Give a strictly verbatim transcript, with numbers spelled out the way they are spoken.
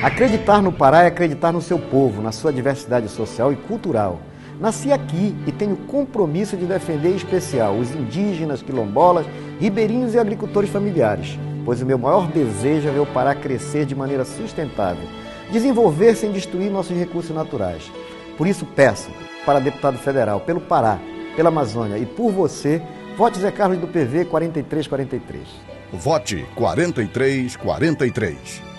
Acreditar no Pará é acreditar no seu povo, na sua diversidade social e cultural. Nasci aqui e tenho compromisso de defender em especial os indígenas, quilombolas, ribeirinhos e agricultores familiares, pois o meu maior desejo é ver o Pará crescer de maneira sustentável, desenvolver sem destruir nossos recursos naturais. Por isso peço para deputado federal, pelo Pará, pela Amazônia e por você, vote Zé Carlos do P V quarenta e três quarenta e três. Vote quarenta e três quarenta e três.